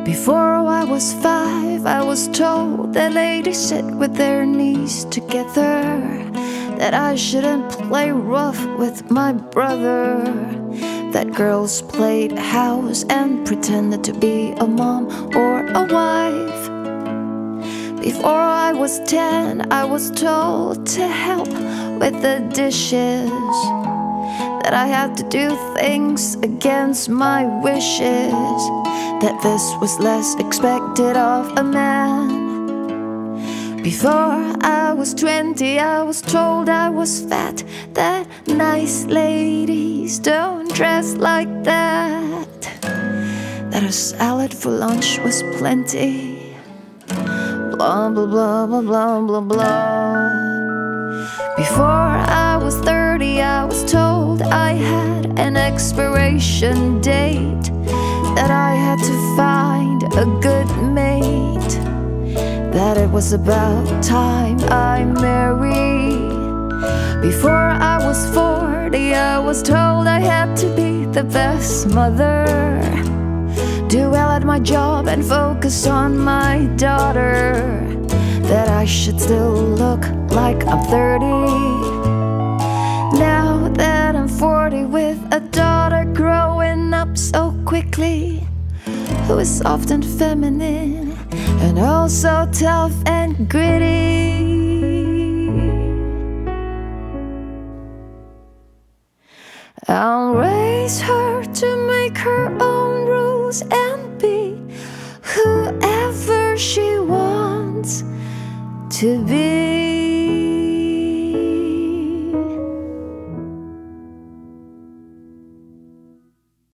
Before I was 5, I was told that ladies sit with their knees together, that I shouldn't play rough with my brother, that girls played house and pretended to be a mom or a wife. Before I was 10, I was told to help with the dishes, that I had to do things against my wishes, that this was less expected of a man. Before I was 20, I was told I was fat, that nice ladies don't dress like that, that a salad for lunch was plenty, blah blah blah blah blah blah blah. Before I was 30, I was told I had an expiration date, that I had to find a good mate, that it was about time I married. Before I was 40, I was told I had to be the best mother, do well at my job and focus on my daughter, that I should still look like I'm 30. Now that I'm 40 with a daughter growing up so quickly, who is often feminine and also tough and gritty, I'll raise her to make her own rules and be whoever she wants to be.